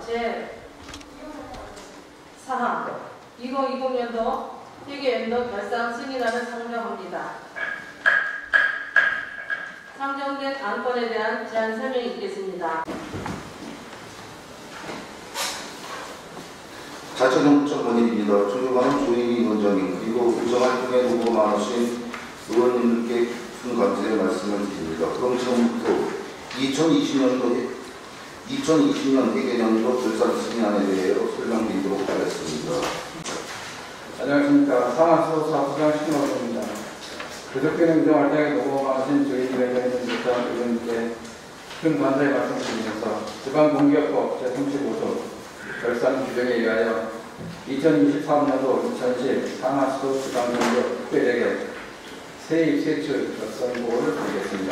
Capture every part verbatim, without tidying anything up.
제사 항 이천이십 년도 회계연도 결산 승인안을 상정합니다. 상정된 안건에 대한 제안 설명이 있겠습니다. 자체정부적 본인입니다. 존경하는 조인희 원장님 그리고 의정활동에 노고 많으신 의원님들께 큰 감사의 말씀을 드립니다. 그럼 처음부터 이천이십 년도 이천이십 년 회계연도 결산 승인안에 대해 설명드리도록 하겠습니다. 안녕하십니까. 상하수사부장 신원호입니다. 그저께는 의정활동에 노고 많으신 조인희 원장님과 의원님께 큰 감사의 말씀드리면서 지방공기업법 제삼십오 조 결산 규정에 의하여 이천이십삼 년도 이천십 상하수 지방공기업 특별회계 세입 세출 결산 보고를 드리겠습니다.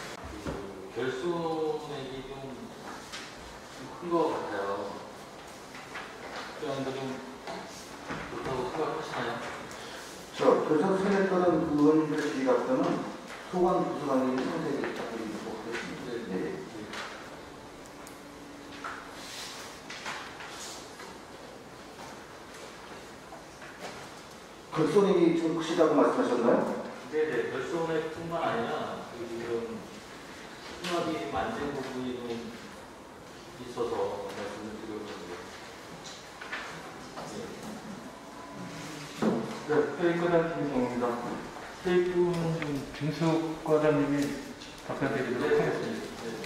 결손액이 좀 큰 것 같아요. 그런데 좀 좋다고 생각하시나요? 자, 결산 승인에 따른 의원님들 질의 답변은 소관 부수관님이 선택에 답변드리도록 하겠습니다. 네. 결손액이 좀 크시다고 말씀하셨나요? 네네, 결손액뿐만 아니라 지금 수납이 안 된 부분이 좀 있어서 말씀을 드렸는데. 네, 회의과장 김성호입니다. 회의부는 김숙 과장님이 답변드리도록 하겠습니다.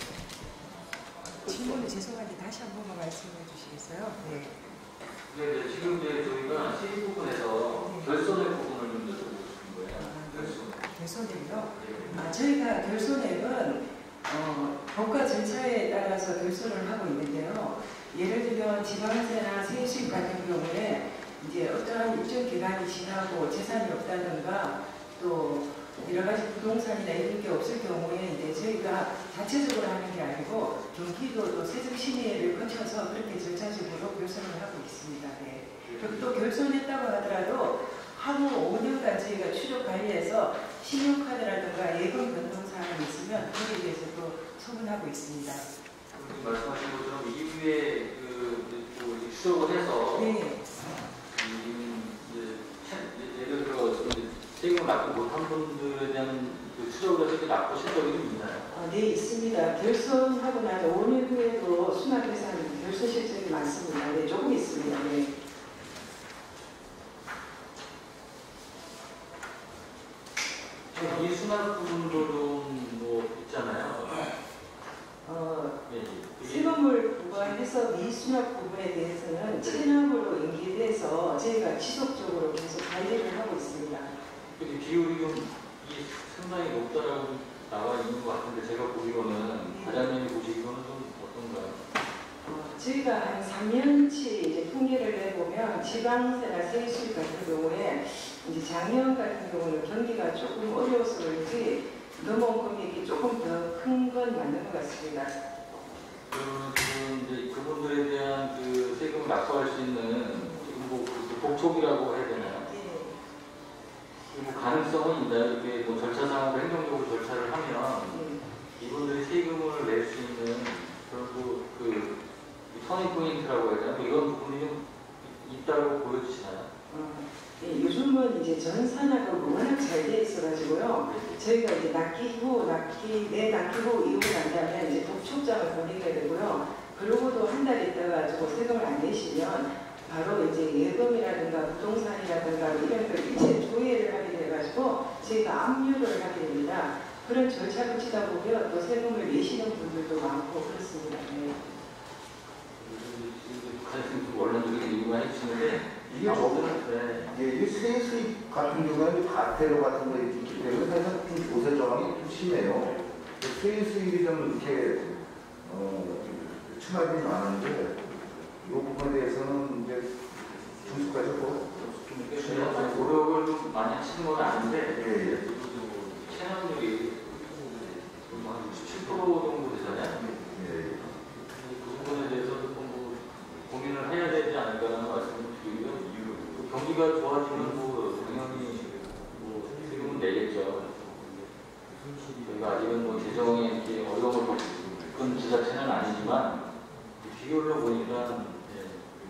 질문이 죄송한데 다시 한 번만 말씀해 주시겠어요? 네. 네, 지금 이제 저희가 세입 부분에서 네. 결손액 부분을 좀 여쭤보고 싶은 거예요. 아, 결손액. 결손액이요? 네. 아, 저희가 결손액은 어, 법과 절차에 따라서 결손을 하고 있는데요. 예를 들면 지방세나 세수입 같은 경우에 이제 어떠한 일정 기간이 지나고 재산이 없다든가 또 여러 가지 부동산이나 이런 게 없을 경우에 이제 저희가 자체적으로 하는 게 아니고 경기도도 세정심의회를 거쳐서 그렇게 절차적으로 결손을 하고 있습니다. 네. 그리고 또 결손했다고 하더라도 향후 오 년간 저희가 추적 관리해서 신용카드라든가 예금 변동 사항이 있으면 거기에 대해서 또 소문하고 있습니다. 말씀하신 것처럼 이후에 그, 그 추적을 해서 네. 음, 이제 예를 들어 세금을 납부 못한 분들에 대한 그 추적을 해서 납부신 적이 좀 있나요? 아, 네, 있습니다. 결손하고 나서 오 년 후에도 수납해서는 결손 실적이 많습니다. 네, 조금 있습니다. 네. 이 수납 부분도 뭐 있잖아요. 어, 네, 세금을 부과해서 미수납 부분에 대해서는 체납으로 연계돼서 저희가 지속적으로 계속 관리를 하고 있습니다. 그 비율이 좀 이게 상당히 높다라고 나와 있는 것 같은데 제가 보기로는 과장님이 보시기로는 좀 어떤가요? 어, 저희가 한 삼 년치 이제 통계를 내보면 지방세나 세수입 같은 경우에 이제 작년 같은 경우는 경기가 조금 어려워서 그런지 넘어온 금액이 조금 더 큰 건 맞는 것 같습니다. 그러면 이제 그분들에 대한 그 세금을 납부할 수 있는 지금 뭐 복촉이라고 해야 되나요? 네. 뭐 가능성은 있나요? 이렇게 뭐 절차상으로 행정적으로 절차를 하면 네. 이분들이 세금을 낼 수 있는 그런 뭐 그 터닝 포인트라고 해야 되나? 뭐 이런 부분이 좀 있다고 보여지시나요? 어, 예, 요즘은 이제 전 산업은 워낙 잘 돼 있어가지고요. 저희가 이제 납기 후, 납기, 내 납기 후 이후가 난다면 이제 독촉장을 보내게 되고요. 그러고도 한 달 있다가지고 세금을 안 내시면 바로 이제 예금이라든가 부동산이라든가 이런 걸 일체 조회를 하게 돼가지고 저희가 압류를 하게 됩니다. 그런 절차를 치다 보면 또 세금을 내시는 분들도 많고 그렇습니다. 네. 가장 원론적인 이유가 해주시는데 이게 저거는 네. 예, 이 세수입 같은 경우는 가태료 같은 거 있기 때문에 사실 좀 조세 저항이 좀 심해요. 세수입이 좀 이렇게 어, 치마들이 많은데 이 부분에 대해서는 이제 중수까지 좀 노력을 좀 많이 하시는 건 아닌데 예, 예. 체납률이 한 육십칠 퍼센트 정도 되잖아요. 예. 그 부분에 대해서도 뭐 고민을 해야 되지 않을까라는 말씀을 드리고요. 경기가 좋아지면 뭐 당연히 뭐 세금은 내겠죠. 저희가 아직은 뭐 재정에 이렇게 어려움을 겪은 지자체는 아니지만 비율로 보니까 예,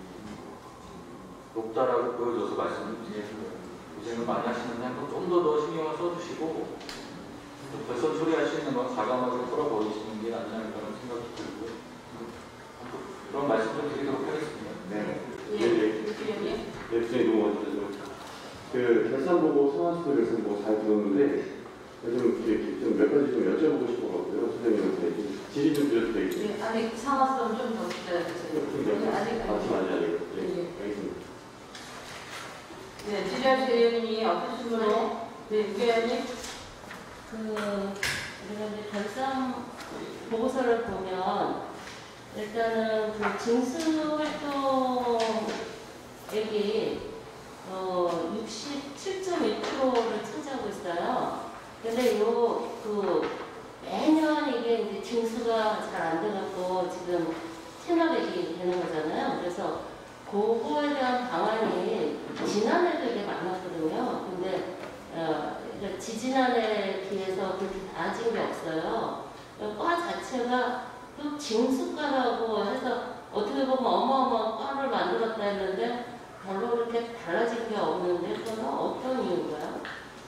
높다라고 보여줘서 말씀드리는 고생을 많이 하시는데 좀 더 더 신경을 써주시고 벌써 처리하시는 건 과감하게 풀어버리시는 게 아니냐는 그런 생각이 들고요. 그런 말씀 좀 드리도록 하겠습니다. 네. 예, 유기련님. 네, 네, 너무 감사드립니다. 그 결산 보고 상환수도 결산 보고 잘 들었는데 좀 이렇게 좀 몇 가지 좀 여쭤보고 싶어가지고요. 선생님한테 질의 좀 드려도 되겠습니까? 예, 아직 상황성 좀 더 기다려주세요. 아직 아, 지금 아직 아니고. 네, 예. 알겠습니다. 네, 지리아 의원님이 어떤 식으로 네, 유기련님. 그 우리가 이제 결산 보고서를 보면 일단은 그 징수 활동액이 어 육십칠 점 일 퍼센트를 차지하고 있어요. 근데 요 그 매년 이게 이제 징수가 잘 안 돼갖고 지금 체납액이 되는 거잖아요. 그래서 그거에 대한 방안이 지난해도 이게 많았거든요. 근데 어, 그러니까 지지난해에 비해서 그렇게 나아진 게 없어요. 과 자체가 또 징수과라고 해서 어떻게 보면 어마어마한 과를 만들었다 했는데 별로 그렇게 달라진 게 없는데 그건 어떤 이유인가요?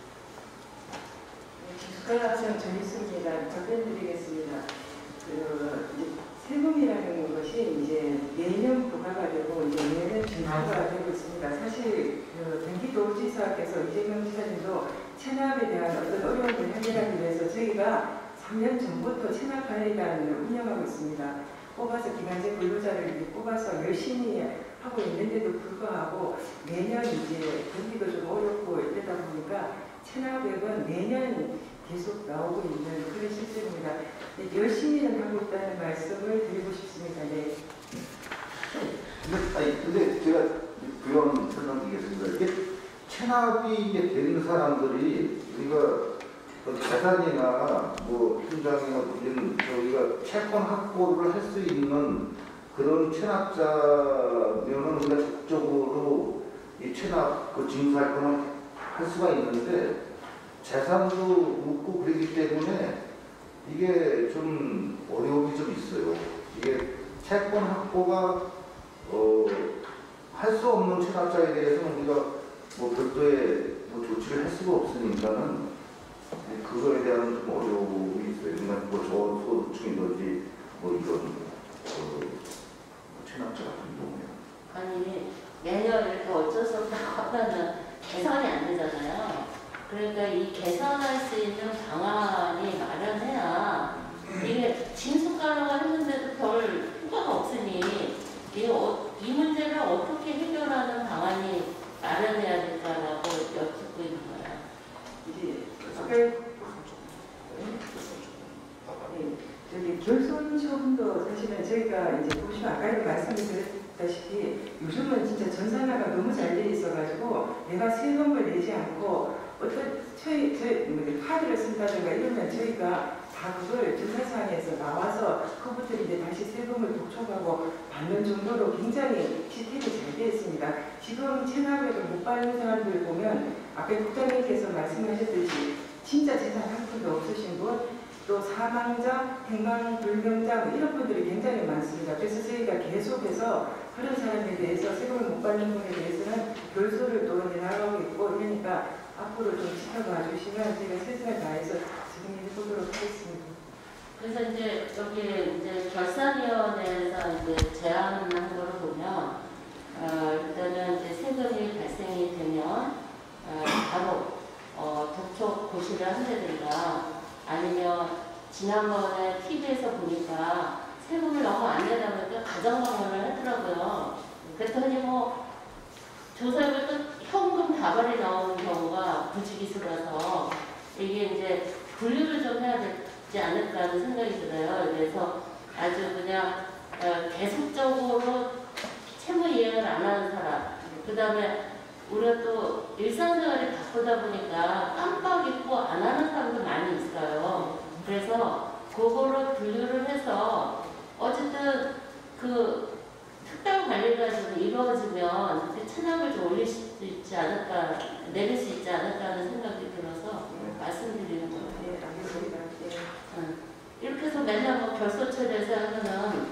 국가학생 전입습니다. 답변드리겠습니다. 그 이제 세금이라는 것이 이제 매년 부과가 되고 이제 매년 준수가 되고 있습니다. 사실 그 경기도지사께서 이재명 지사님도 체납에 대한 어떤 어려움을 해결하기 위해서 저희가 삼 년 전부터 체납관리단을 운영하고 있습니다. 뽑아서 기간제 근로자를 이렇게 뽑아서 열심히 하고 있는데도 불구하고 매년 이제 경기도 좀 어렵고 이러다 보니까 체납액은 매년 계속 나오고 있는 그런 실정입니다. 열심히는 하고 있다는 말씀을 드리고 싶습니다. 네. 근데, 아니, 근데 제가 부연 설명드리겠습니다. 이게 체납이 이게 되는 사람들이 우리가 재산이나 뭐 통장이나 무슨 저희가 채권 확보를 할 수 있는 그런 체납자면은 우리가 적극적으로 이 체납 그 징수 활동을 할 수가 있는데 재산도 묻고 그러기 때문에 이게 좀 어려움이 좀 있어요. 이게 채권 확보가 어, 할 수 없는 체납자에 대해서는 우리가 뭐 별도의 뭐 조치를 할 수가 없으니까는 그거에 대한 좀 어려움이 있어요. 그러니까 뭐 저소득층이든지 뭐 이런 어, 체납자 같은 경우에. 아니 매년 이렇게 어쩔 수 없다고 하면은 개선이 안 되잖아요. 그러니까 이 개선할 수 있는 방안이 마련해야 이게 징수가라고 했는데도 별 효과가 없으니 이, 어, 이 문제를 어떻게 해결하는 방안이 마련해야 될까라고 여쭙고 있는 거예요. 이제 아까 네, 저기 결손 처분도 사실은 저희가 이제 보시면 아까도 말씀을 드렸다시피 요즘은 진짜 전산화가 너무 잘 돼 있어가지고 내가 세금을 내지 않고 어떤 저희 저희 뭐 카드를 쓴다든가 이러면 저희가 다 그걸 전산상에서 나와서 그것들이 이제 다시 세금을 독촉하고 받는 정도로 굉장히 시스템이 잘 되어 있습니다. 지금 체납액을 못 받는 사람들 보면 아까 국장님께서 말씀하셨듯이 진짜 재산 한 푼도 없으신 분, 또 사망자, 행방불명자 뭐 이런 분들이 굉장히 많습니다. 그래서 저희가 계속해서 그런 사람에 대해서 세금을 못 받는 분에 대해서는 별소를 또 내나가고 있고 이러니까 앞으로 좀 지켜봐 주시면 제가 최선을 다해서 진행해 보도록 하겠습니다. 그래서 이제 여기 이제 결산위원회에서 이제 제안한 거를 보면 어, 일단은 이제 세금이 발생이 되면 어, 바로 어, 독촉 고시를 한다든가 아니면 지난번에 티비에서 보니까 세금을 너무 안 내다 보니까 가정방문을 하더라고요. 그랬더니 뭐 조사를 또 현금 다발이 나오는 경우가 부지기수라서 이게 이제 분류를 좀 해야 되지 않을까 하는 생각이 들어요. 그래서 아주 그냥 어, 계속적으로 채무 이행을 안 하는 사람, 그 다음에 우리가 또 일상생활이 바쁘다 보니까 깜빡 잊고 안 하는 사람도 많이 있어요. 그래서 그거를 분류를 해서 어쨌든 그 특단 관리가 좀 이루어지면 그 체납을 좀 올릴 수 있지 않을까, 내릴 수 있지 않을까 하는 생각이 들어서 말씀드리는 거예요. 네, 알겠습니다. 네. 응. 이렇게 해서 맨날 뭐 결소 처리해서 하면은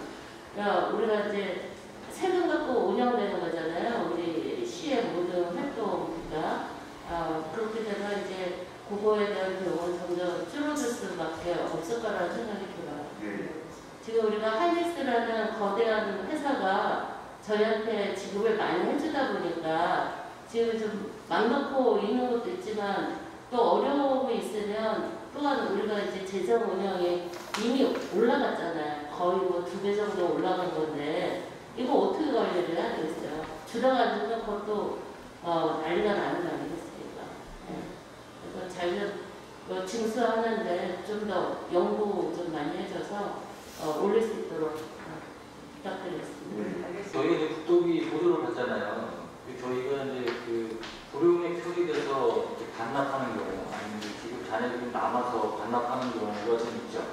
야, 우리가 이제 세금 갖고 운영되는 거잖아요. 우리 시의 모든 활동가. 아, 그렇게 되면 이제 그거에 대한 비용은 점점 줄어들 수밖에 없을 거라는 생각이 들어요. 예. 지금 우리가 하이닉스라는 거대한 회사가 저희한테 지급을 많이 해주다 보니까 지금 좀 맘 놓고 있는 것도 있지만 또 어려움이 있으면 또한 우리가 이제 재정 운영이 이미 올라갔잖아요. 거의 뭐 두 배 정도 올라간 건데 이거 어떻게 관리를 해야 되겠어요? 주다가 안 주면 그것도 어, 난리가 나는 거 아니겠습니까? 네. 그래서 잘 뭐 징수하는데 좀 더 연구 좀 많이 해줘서 어, 올릴 수 있도록 어, 부탁드리겠습니다. 저희가 이제 국토비 보조를 받잖아요. 저희가 이제 그 고령에 처리돼서 이렇게 반납하는 경우, 아니면 지금 잔액이 남아서 반납하는 경우가 좀 있죠.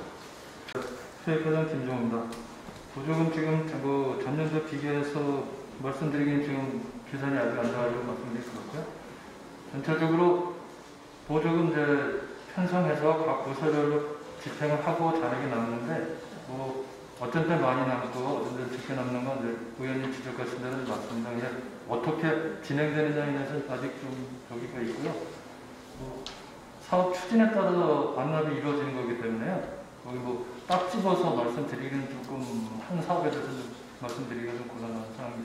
수혜과장 김종호입니다. 보조금 지금 뭐 전년도 비교해서 말씀드리기는 지금 계산이 아직 안 나와서 말씀드릴 것 같고요. 전체적으로 보조금 이제 편성해서 각 부서별로 집행을 하고 잔액이 남는데 뭐 어떤 때 많이 남고 어떤 때 적게 남는 건 이제 의원님 지적하신 대로 맞습니다. 이제 어떻게 진행되느냐에 대해서 아직 좀 저기가 있고요. 뭐 사업 추진에 따라서 반납이 이루어지는 거기 때문에요. 거기 뭐 딱 집어서 말씀드리기는 조금 한 사업에 대해서 좀 말씀드리기가 좀 곤란한 상황이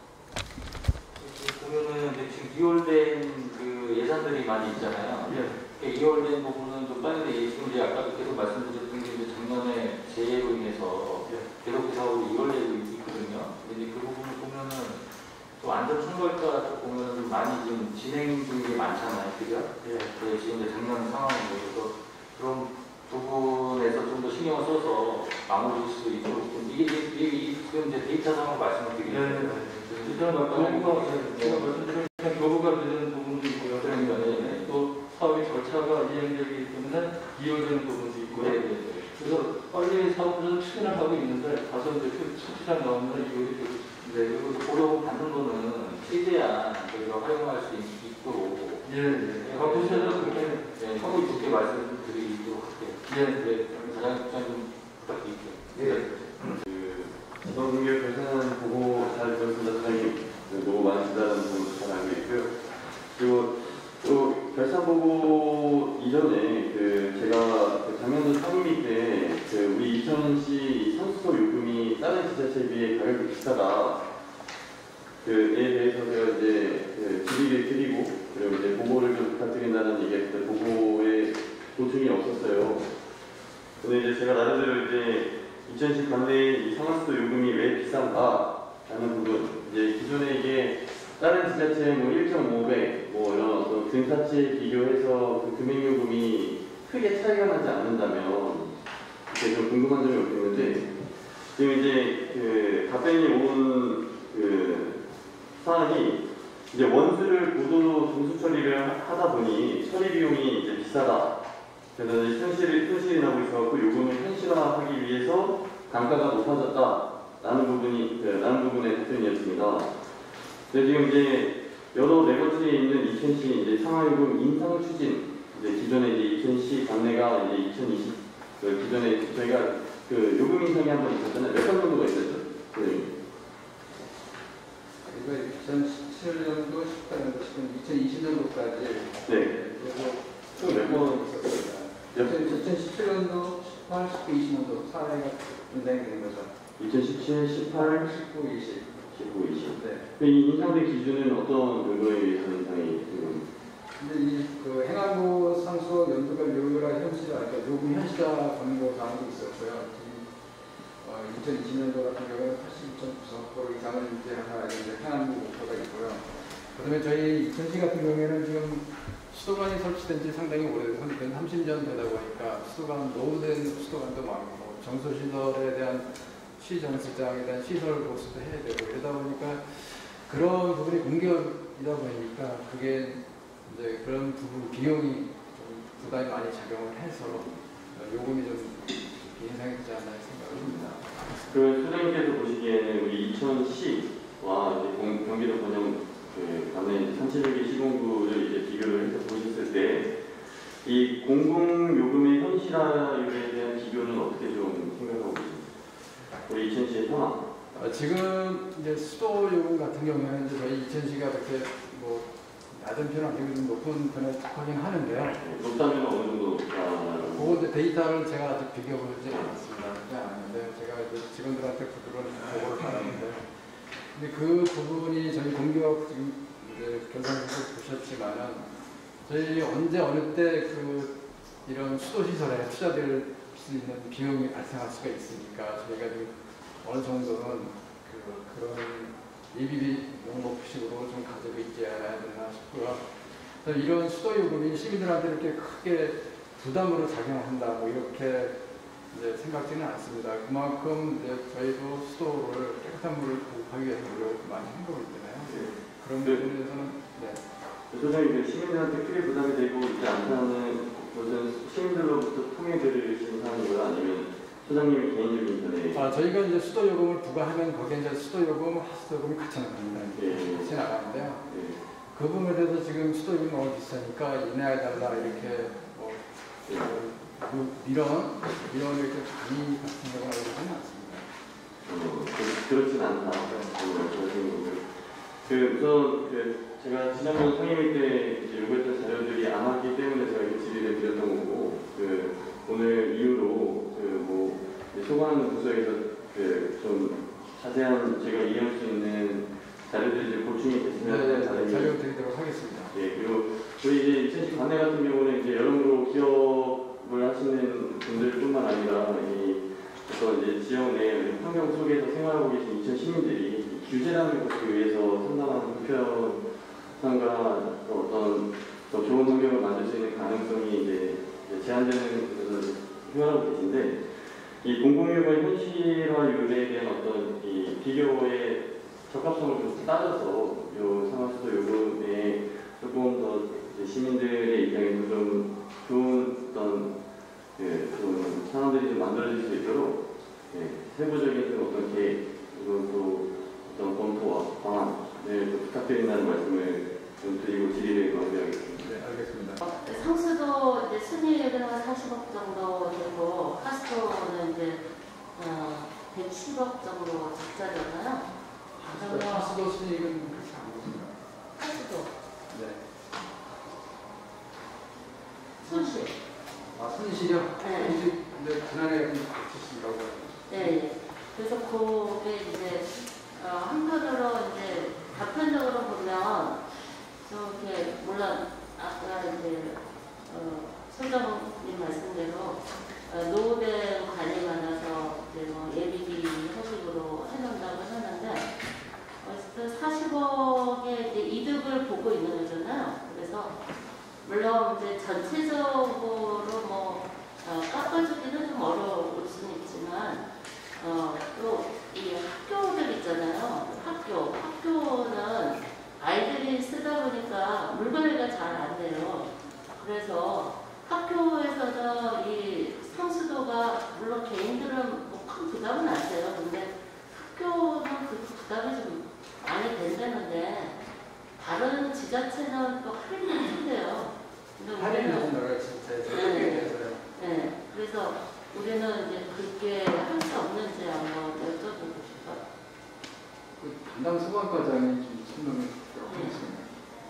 있습니다. 보면은 이제 지금 이월된 그 예산들이 많이 있잖아요. 예. 이월된 부분은 좀 빠른데 지금 이제 아까도 계속 말씀드렸던 게 이제 작년에 재해로 인해서 계속 사업이 이월되고 있거든요. 근데 이제 그 부분을 보면은 또 안전총괄과 쪽 보면은 좀 많이 지금 진행 중인 게 많잖아요. 그죠? 예. 네, 지금 이제 작년 상황이고 그래서 그런 부분에서 좀 더 신경을 써서 마무리할 수 있도록 이게 이게 이게 지금 이제 데이터 상황 말씀을 드리겠습니다. 일단 교부가 제가 말씀드린 교부가 되는 부분도 있고요. 그러니까 네. 또 사업의 절차가 이행되기 때문에 이어지는 부분도 있고요. 네, 네. 그래서 빨리 사업을 추진을 하고 있는데 가서 이제 수치장 나오면 이월이 되고 있습니다. 네, 그리고 보조금 받는 거는 최대한 저희가 활용할 수 있도록 예, 예. 각 부서에서 그렇게 네, 하고 있게 말씀드리도록 할게요. 예, 네, 가장 좀 부탁드릴게요. 예. 그 지방공개 결산 보고 잘 들었습니다. 사장님 너무 많이 준다는 점도 잘 알고 있고요. 그리고 또 결산 보고 이전에 그 제가 그 작년도 상임위 때 그 우리 이천시 상수도 요금이 다른 지자체에 비해 가격이 비싸다. 그에 대해서 제가 이제 그 질의를 드리고 그리고 이제 보고를 좀 부탁드린다는 얘기했을 때 보고에 보충이 없었어요. 근데 이제 제가 나름대로 이제 이천시 관내의 이 상하수도 요금이 왜 비싼가라는 부분, 이제 기존에 이게 다른 지자체의 뭐 일 점 오 배, 뭐 이런 어떤 등사치에 비교해서 그 금액 요금이 크게 차이가 나지 않는다면 이게 좀 궁금한 점이 없겠는데 지금 이제 그 답변이 온 그 사안이 이제 원수를 고도로 정수 처리를 하다 보니 처리 비용이 이제 비싸다. 그래서 이제 현실이 현실이 나고 있어서 요금을 현실화하기 위해서 단가가 높아졌다라는 부분이 그, 라는 부분의 답변이었습니다. 근데 지금 이제 여러 레거지에 있는 이천시 이제 상하요금 인상 추진, 이제 기존에 이제 이천시 관내가 이제 이천이십 그 기존에 저희가 그 요금 인상이 한 번 있었잖아요. 몇 번 정도가 있었죠? 네. 이거 이천십칠 년도, 십팔 년도, 이천이십 년도까지 네. 그리고 몇 번 있었습니다. 이천십칠 년도, 십팔, 십구, 이십 년도 사 회가 인상되는 거죠. 이천십칠, 십팔, 십구, 이십. 십구, 이십. 네. 이 인상된 기준은 어떤 근거에 의해서 인상이 되는 근데 이그 행안부 상수 연도별 요율화 현실화, 그러니까 요금 현실화 권고 사항도 있었고요. 지금 어, 이천이십 년도 같은 경우는 팔십이 점 구 퍼센트 이상을 유지하라 이런 행안부 목표가 있고요. 그다음에 저희 이천시 같은 경우에는 지금 수도관이 설치된 지 상당히 오래돼서 한 삼십 년 되다 보니까 수도관 노후된 수도관도 많고 정서시설에 대한 시정수장에 대한 시설 보수도 해야 되고 이러다 보니까 그런 부분이 공기업이다 보니까 그게 이제 그런 부분 비용이 좀 부담이 많이 작용을 해서 요금이 좀 인상이 되지 않나 생각을 합니다. 그 소장님께서 보시기에는 우리 이천시와 이제 공, 경기도 번영 그 관내 삼천여 개 시공구를 이제 비교를 해서 보셨을 때 이 공공요금의 현실화율에 대한 비교는 어떻게 좀 생각하고 계십니까? 우리 이천시의 상황. 어, 지금 이제 수도 요금 같은 경우에는 이제 저희 이천시가 그렇게 뭐 낮은 편은 아니고 좀 높은 편에 속하긴 하는데요. 높다면 어느 정도 높다는 그거 이제 데이터를 제가 아직 비교해보지 않았습니다. 그렇지 않았는데 제가 이제 직원들한테 그들은 보고를 받았는데, 근데 그 부분이 저희 공기업 지금 이제 결산서도 보셨지만은 저희 언제 어느 때 그 이런 수도 시설에 투자될 수 있는 비용이 발생할 수가 있으니까 저희가 지금 어느 정도는 그 그런 예비비 목록식으로 좀 가지고 있어야 되나 싶고요. 이런 수도 요금이 시민들한테 이렇게 크게 부담으로 작용한다 뭐 이렇게 이제 생각지는 않습니다. 그만큼 이제 저희도 수도를 깨끗한 물을 보급하기 위해서 노력을 많이 한 거기 때문에 네. 그런 네. 부분에서는 네. 소장님, 시민들한테 크게 부담이 되고 있지 않다는 것은 시민들로부터 통해들으신 사항이고요, 아니면 소장님의 개인적인 견해? 아, 저희가 이제 수도 요금을 부과하면 거기에 이제 수도 요금, 하수도 요금이 같이 나갑니다. 네. 같이 나가는데요. 네. 그 부분에 대해서 지금 수도 요금이 너무 비싸니까 인하해달라 이렇게 뭐 네. 그 밀원, 밀원 이렇게 많이 같은 경우가 그러지는 않습니다. 어, 그, 그렇진 않다. 그 말씀하시는 거고요. 그 우선 그 제가 지난번 상임위 때 이제 요구했던 자료들이 안 왔기 때문에 제가 이렇게 질의를 드렸던 거고, 그 오늘 이후로 그 뭐 소관 부서에서 그 좀 자세한 제가 이해할 수 있는 자료들이 이제 보충이 됐으면 네, 네, 다행히. 자료 드리도록 하겠습니다. 예, 그리고 저희 이제 이천십 관내 같은 경우는 이제 여러모로 기업을 하시는 분들뿐만 아니라 이 어떤 이제 지역 내 환경 속에서 생활하고 계신 이천 시민들이 규제라는 것에 의해서 상당한 불편함과 어떤 더 좋은 환경을 만들 수 있는 가능성이 이제 제한되는 곳에서 생활하고 계신데, 이 공공요금의 현실화율에 대한 어떤 이 비교의 적합성을 좀 따져서 요 상하수도 요금에 조금 더 시민들의 입장에서 좀 좋은 어떤 그 좀 상황들이 좀 만들어질 수 있도록 예, 세부적인 어떤 계획 그리고 또 어떤 검토와 방안을 좀 부탁드린다는 말씀을 좀 드리고 질의를 마무리하겠습니다. 네, 알겠습니다. 상수도 이제 순이율은 한 사십억 정도 되고 하수도는 이제 어, 백십억 정도 적자잖아요. 그래서 하수도 수익은 그렇게 안 보십니다. 하수도 네. 순실. 아, 순실이요? 네. 순실, 근데 지난해 좀 바뀌었습니다고. 네. 그래서 그게 이제 어, 한편으로 이제 단편적으로 보면 좀 이렇게 물론 아까 이제 어, 소장님 말씀대로 어, 노후된 관이 많아서 이제 뭐 예비비 형식으로 해놓는다고 하는데 어쨌든 사십억의 이제 이득을 보고 있는 거잖아요. 그래서 물론 이제 전체적으로 뭐 어, 깎아주기는 좀 어려울 수는 있지만 어, 또 이 학교들 있잖아요. 학교 학교는 아이들이 쓰다 보니까 물 관리가 잘 안 돼요. 그래서 학교에서는 이 상수도가 물론 개인들은 뭐 큰 부담은 안 돼요. 근데 학교는 그 부담이 좀 많이 된다는데 다른 지자체는 또 할인이 힘들어요. 근데 할인은 우리는 노래 진짜 네. 해서요. 네, 그래서 우리는 이제 그렇게 할 수 없는지 한번 여쭤보고 싶어요. 그 담당 소관과장이 좀 설명을 하겠습니다.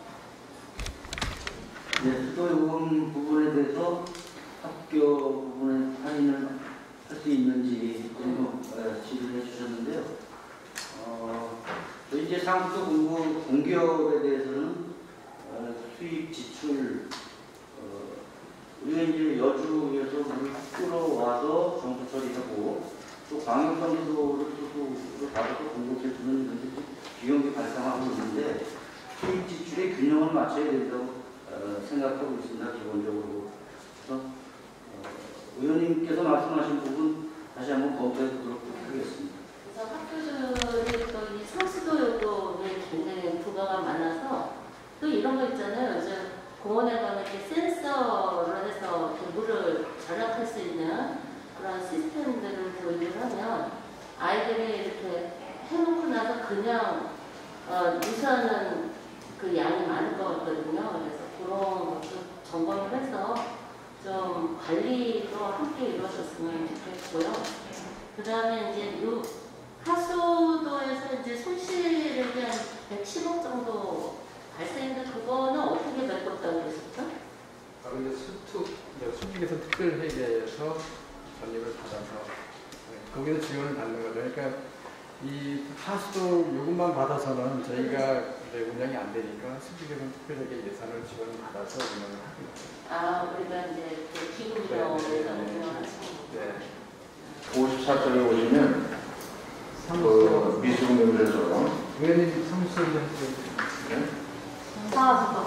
네, 수도 요금 부분에 대해서 학교 부분에 할인을 할 수 있는지 좀 질의해 주셨는데요. 어, 저희 이제 상수도 공부 공기업에 대해서는 어, 수입 지출 어, 우리가 이제 여주에서 물을 끌어와서 정수 처리하고 또 광역경수도를 수도로 받아서 공급해주는 이런 비용이 발생하고 있는데 수입 지출의 균형을 맞춰야 된다고 어, 생각하고 있습니다. 기본적으로. 그래서 어, 의원님께서 말씀하신 부분 다시 한번 검토해 보도록 하겠습니다. 그래서 학교들이 또 이 상수도 요금이 굉장히 부가가 많아서 또 이런 거 있잖아요. 요즘 공원에 가면 이렇게 센서를 해서 이렇게 물을 절약할 수 있는 그런 시스템들을 도입을 하면 아이들이 이렇게 해놓고 나서 그냥 어, 무시하는 그 양이 많을 것 같거든요. 그래서 그런 것도 점검을 해서 좀 관리도 함께 이루어졌으면 좋겠고요. 그 다음에 이제 요 하수도에서 이제 손실이 한 백십억 정도 발생했는데 그거는 어떻게 메꿨다고 그랬었죠? 아, 근데 수특, 수직에서 특별회계에서 전입을 받아서 네, 거기서 지원을 받는 거죠. 그러니까 이 하수도 요금만 받아서는 저희가 이제 운영이 안 되니까 수직에서 특별회계 예산을 지원을 받아서 운영을 하고 있죠. 아, 우리가 이제 그 기금으로 네, 네, 운영하시는 네. 오십사 쪽에 오시면 그 미수금융에서 의원님 사무실 좀 해주세요. 네? 사업부터.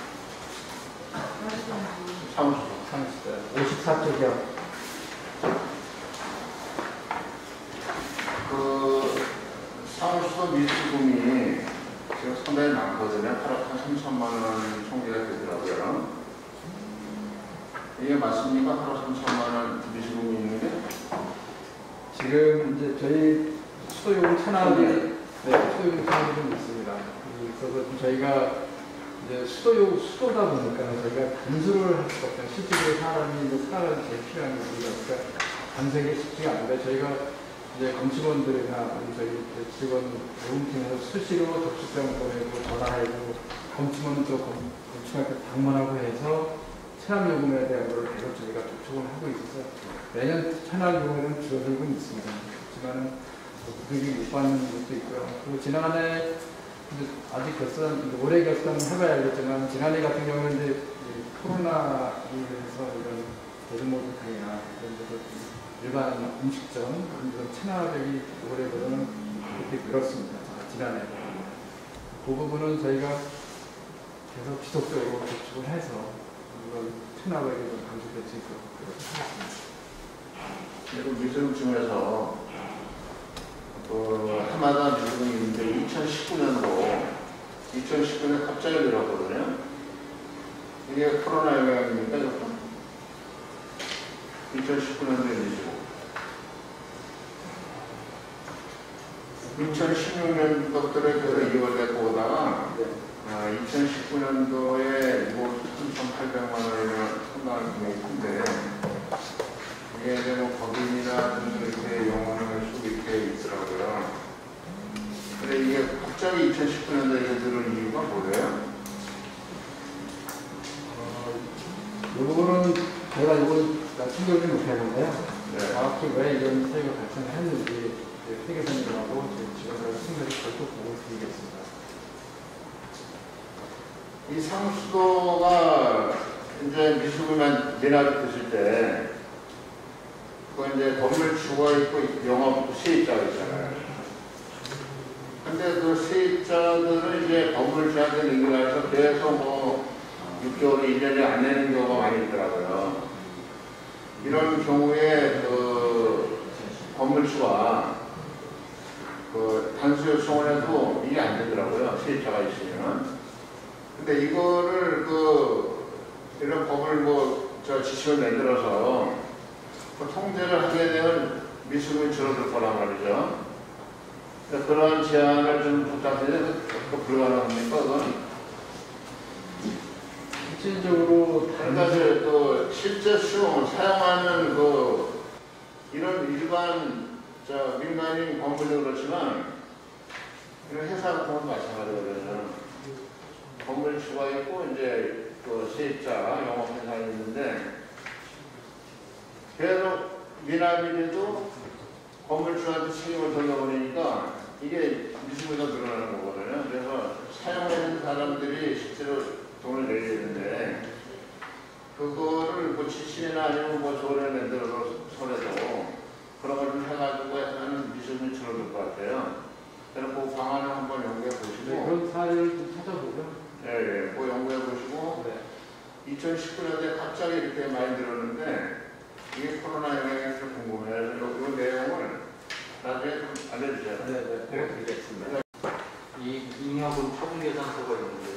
사무소 사무실 오십사 쪽이요. 그 사무소 미수금이 지금 상당히 많거든요. 팔억 한 삼천만 원 총계가 되더라고요. 이게 맞습니까? 팔억 삼천만 원 미수금이 있는 게? 지금 이제 저희 수도요금 찬압이 네, 수도요금 찬압이 좀 있습니다. 그래서 좀 저희가 이제 수도요 수도다 보니까 저희가 단수를 할 수가 없어요. 실제로 사람이 이제 살아가는 제일 필요한 게 우리가 단색이 쉽지가 않은데 저희가 이제 검침원들이나 저희 직원 요금팀에서 수시로 접수병 보내고 전화하고 검침원은 또 검, 검침할 때 방문하고 해서 체납 요금에 대한 걸 계속 저희가 접촉을 하고 있어서 매년 체납 요금은 줄어들고 있습니다. 그렇지만은 그들이 못 받는 것도 있고요. 그리고 지난해 아직 결산, 올해 결산을 해봐야 알겠지만 지난해 같은 경우는 이제 코로나로 인해서 이런 대중목욕탕이나 이런 데서 일반 음식점, 이런 체납액이 올해보다는 그렇게 늘었습니다. 지난해. 그 부분은 저희가 계속 지속적으로 접촉을 해서 이런 체납액이 좀 감소될 수 있도록 그렇게 하겠습니다. 그리고 미수금 중에서 그 해마다 미수금이 있는데 이천십구 년도 이천십구 년 갑자기 늘었거든요. 이게 코로나 영향입니까? 이천십구 년도에 미수금. 이천십육 년도들에 그 이월 됐고 오다가 네. 아, 이천십구 년도에 뭐 삼천팔백만 원이면 상당한 금액이 큰데 이게 이제 뭐 법인이나 등등 이렇게 용어를 쓰고 이렇게 있더라고요. 근데 이게 갑자기 이천십구 년도에 이게 들은 이유가 뭐예요? 어, 이 부분은 제가 이걸 충족을 못했는데요. 네. 정확히 왜 이런 사유가 발생했는지 회계사님하고 직원들과 친구들이 별도 보고 드리겠습니다. 이 상수도가 이제 미수금만 미납이 됐을 때 그거 이제 건물주가 있고 영업 세입자가 있잖아요. 근데 그 세입자들은 이제 건물주한테 연결해서 계속 뭐 육 개월, 일 년에 안 내는 경우가 많이 있더라고요. 이런 경우에 그 건물주가 그 단수 요청을 해도 이게 안 되더라고요. 세입자가 있으면. 근데 이거를 그 이런 법을 뭐 저 지침을 만들어서 그 통제를 하게 되면 미수금이 줄어들 거란 말이죠. 그러니까 그런 제안을 좀 부탁드려요. 그 불가능합니까? 그건? 실질적으로 그러니까 또 실제 수용 사용하는 그 이런 일반 저 민간인 건물도 그렇지만 이런 회사 같은 것도 마찬가지거든요. 건물주가 있고 이제 그 세입자 영업회사 있는데 계속 미납이 돼도 건물주한테 책임을 돌려버리니까 이게 미수금이 더 늘어나는 거거든요. 그래서 사용하는 사람들이 실제로 돈을 내야 되는데 그거를 뭐 지침이나 아니면 뭐 조례를 만들어서라도 그런 걸 좀 해가지고 하는 미수금이 줄어들 것 같아요. 그래서 그 방안을 한번 연구해 보시고 네, 그런 사례를 좀 찾아보고요. 예, 예, 그 연구해 보시고 네. 이천십구 년에 갑자기 이렇게 많이 늘었는데 이게 코로나 영향이 좀 궁금해요. 그래서 이 내용을 나중에 좀 알려주세요. 네, 네, 보고 드리겠습니다. 이 잉여금 처분계산서가 있는데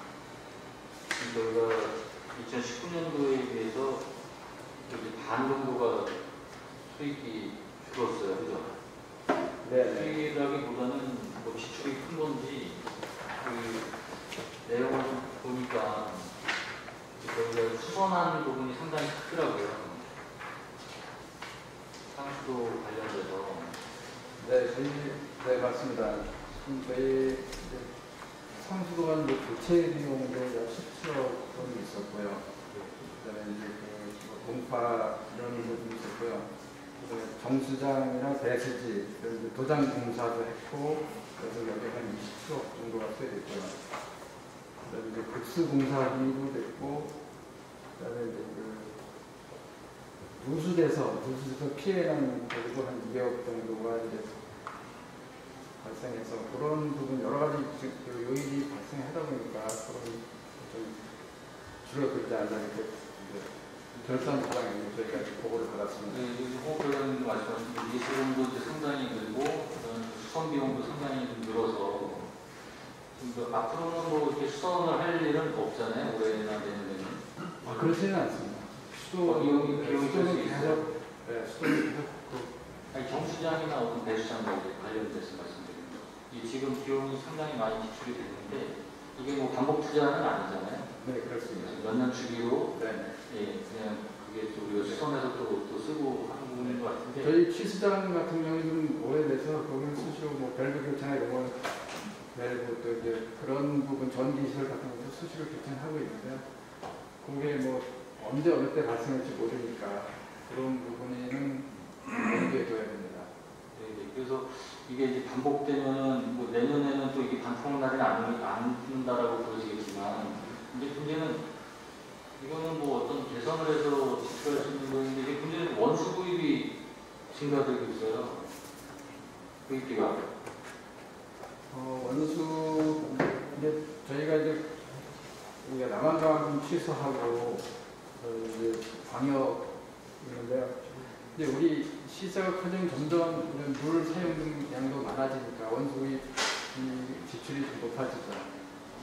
저희가 이천십구 년도에 비해서 여기 반 정도가 수익이 줄었어요. 그죠? 네, 네. 수익이라기보다는 뭐 지출이 큰 건지 그 내용을 보니까 저희가 수선한 부분이 상당히 크더라고요. 상수 수도 관련돼서 네, 저희, 네, 맞습니다. 지금 저희 이제 성수도관 뭐 교체 비용도 약 십칠억 정도 있었고요. 그다음에 이제 그 공파 이런 부분이 있었고요. 그다음에 정수장이나 배수지, 그리고 도장 공사도 했고, 그래서 여기 한 이십칠억 정도가 소요됐고요. 그다음에 이제 급수 공사 비도 됐고, 그다음에 이제 그 누수돼서 누수돼서 피해난 그리고 한 이억 정도가 이제 발생해서 그런 부분 여러 가지 그 요인이 발생하다 보니까 그런 좀 줄어들지 않나 이렇게 결산 과정에 저희가 보고를 받았습니다. 네, 홍 의원님 말씀하신 이수금도 이제 상당히 늘고 수선 비용도 상당히 좀 늘어서 좀 앞으로는 뭐 이렇게 수선을 할 일은 없잖아요. 올해나 내년에는. 아, 그렇지는 않습니다. 수도 어, 비용이 비용이 수도는 될수 계속 있어요. 네, 수도는 계속 그 아니 정수장이나 어떤 배수장과 관련돼서 말씀드립니다. 이 지금 비용이 상당히 많이 지출이 됐는데 이게 뭐 반복 투자는 아니잖아요. 네, 그렇습니다. 몇 년 주기로 네. 예, 그냥 그게 또 우리가 수선해서 또, 또 쓰고 하는 부분인 것 같은데. 저희 취수장 같은 경우는 좀 오래돼서 거기는 수시로 뭐 밸브 교체나 이런 건 밸브 또 이제 그런 부분 전기시설 같은 것도 수시로 교체하고 있는데 그게 뭐 언제 어느 때 발생할지 모르니까 그런 부분에는 염두에 둬야 됩니다. 네, 네. 그래서 이게 이제 반복되면은 뭐 내년에는 또 이게 반복날이 않는다라고 그러시겠지만 이제 문제는 이거는 뭐 어떤 개선을 해서 지출할 수 있는 거인데 이게 문제는 원수 구입이 증가되고 있어요. 구입비가. 어, 원수 이제 저희가 이제 우리가 남한강 취소하고 어, 이제 광역 있는데요. 이제 우리 시세가 커지면 점점 이런 물 사용량도 많아지니까 원수의 지출이 좀 높아지죠.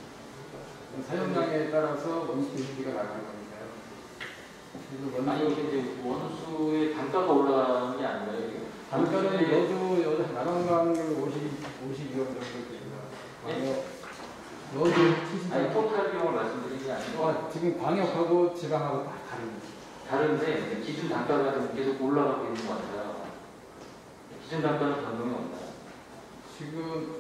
사용량에 따라서 원수 대비가 나가는 거니까요. 그래서 아니 원수 이게 이제 원수의 단가가 올라가는 게 아닌가요? 이게? 단가는 원수의- 여도 여 남한강을 오십이억 정도 됩니다. 광역 여도 아니 시세가 토탈 비용을 말씀드린 게 아니고 아, 지금 광역하고 지방하고 다 다릅니다. 다른데 기준 단가가 좀 계속 올라가고 있는 것 같아요. 기준 단가는 변동이 없나요? 지금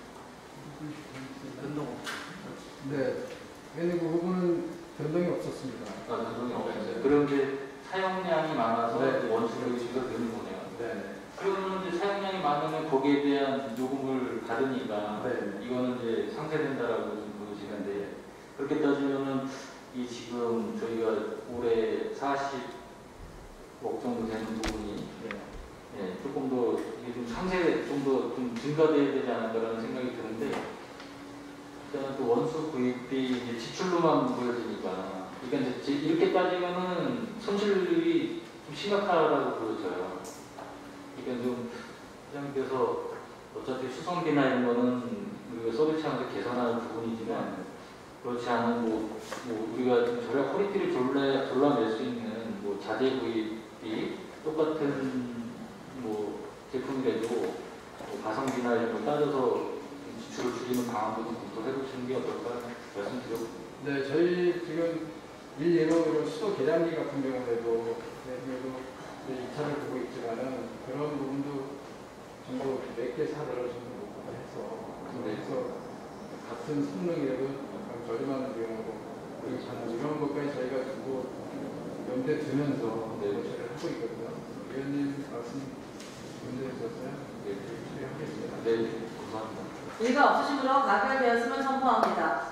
변동 네, 근데 그 부분은 변동이 없었습니다. 아, 변동이 없어요. 그럼 이제 사용량이 많아서 네. 원수가 되는 거네요. 네, 그러면 이제 사용량이 많으면 거기에 대한 요금을 받으니까 네. 이거는 이제 상쇄된다라고 좀 보여지는데 그렇게 따지면은 이 지금 저희가 올해 사십억 정도 되는 부분이 네. 예, 조금 더 이게 좀 상세 좀 더 좀 증가돼야 되지 않을까라는 생각이 드는데 일단은 또 원수 구입비 이제 지출로만 보여지니까 그러니까 이제 이렇게 따지면은 손실이 좀 심각하다고 보여져요. 그러니까 좀 회장님께서 어차피 수선비나 이런 거는 우리가 서비스하면서 개선하는 부분이지만 그렇지 않은 뭐, 뭐 우리가 좀 저렴 퀄리티를 졸라 졸라낼 수 있는 뭐 자재 구입비 똑같은 뭐 제품이라도 뭐 가성비나 이런 걸 따져서 지출을 줄이는 방안도 좀 검토해 보시는 게 어떨까 말씀드렸고. 네, 저희 지금 일례로 이런 수도 계량기 같은 경우에도 그래도 이 차를 보고 있지만은 그런 부분도 전부 몇 개 사를 전부 녹화를 해서 그래서 같은 성능이라도 약간 저렴한 비용으로 우리 차는 이런 것까지 저희가 전부 염두에 두면서 내고시를 하고 있거든요. 위원님 말씀 문제 있었어요? 네, 처리하겠습니다. 네, 감사합니다. 일가 없으시므로 가결되었음을 선포합니다.